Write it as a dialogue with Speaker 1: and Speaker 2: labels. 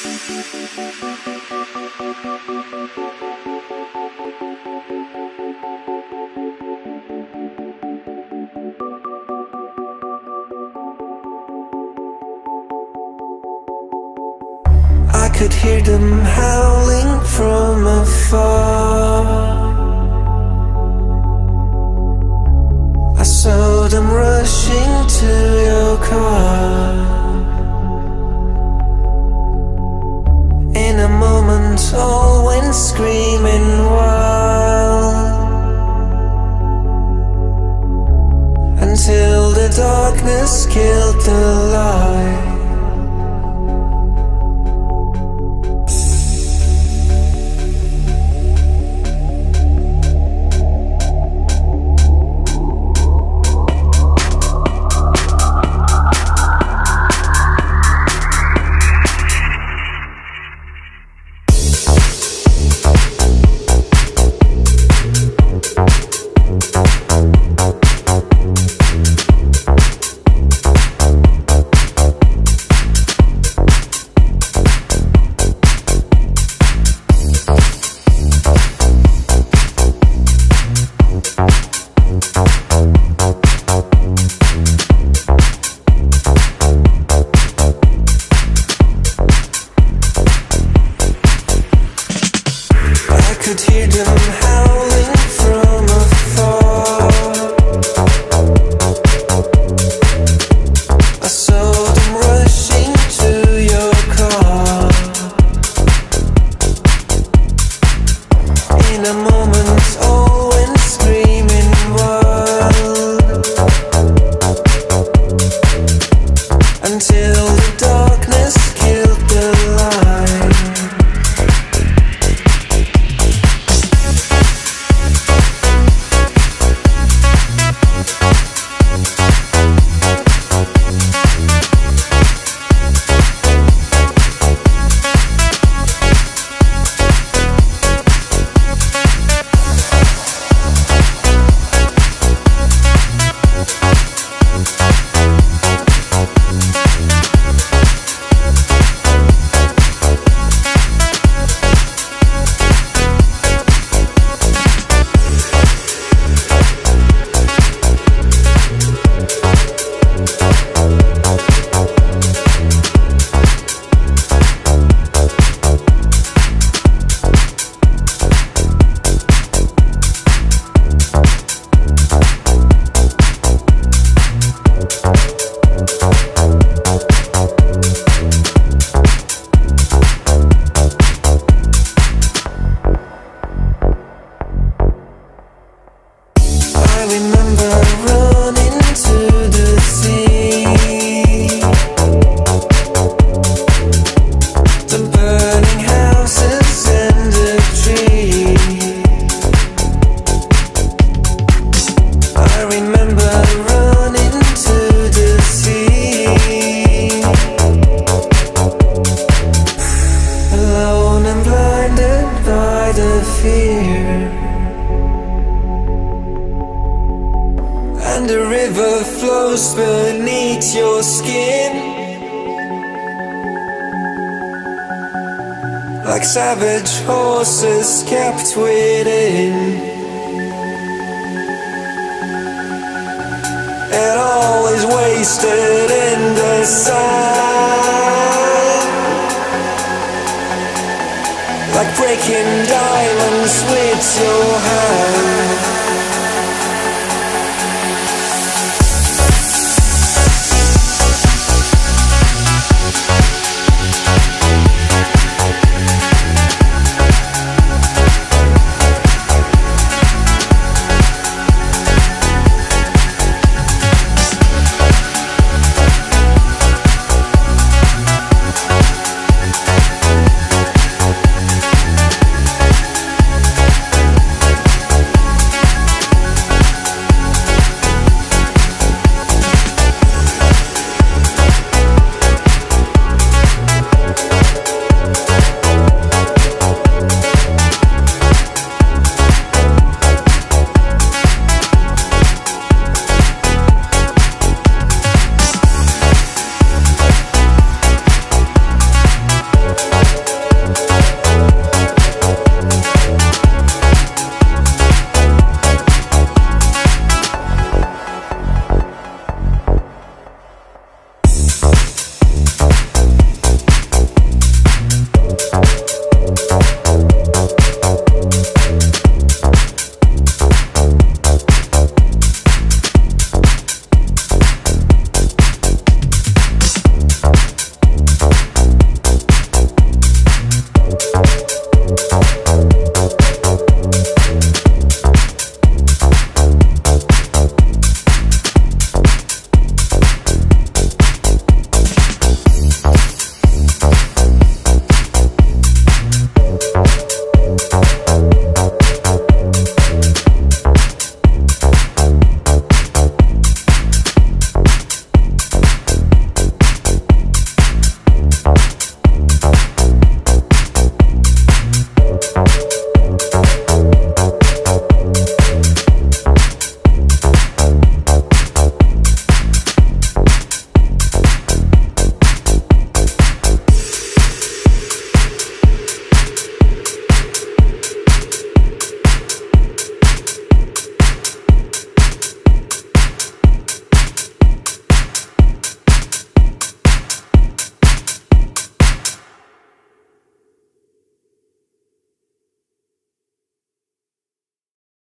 Speaker 1: I could hear them howling from afar. I saw them rushing to your car. In a moment all went screaming wild, until the darkness killed the light. I could hear them howling from afar. I saw them rushing to your car. In a moment all went screaming wild, until the darkness killed the light. I remember running to the sea, the burning houses and the trees. I remember running to the sea, alone and blinded by the fear. And the river flows beneath your skin, like savage horses kept within. And always wasted in the sun, like breaking diamonds with your hand.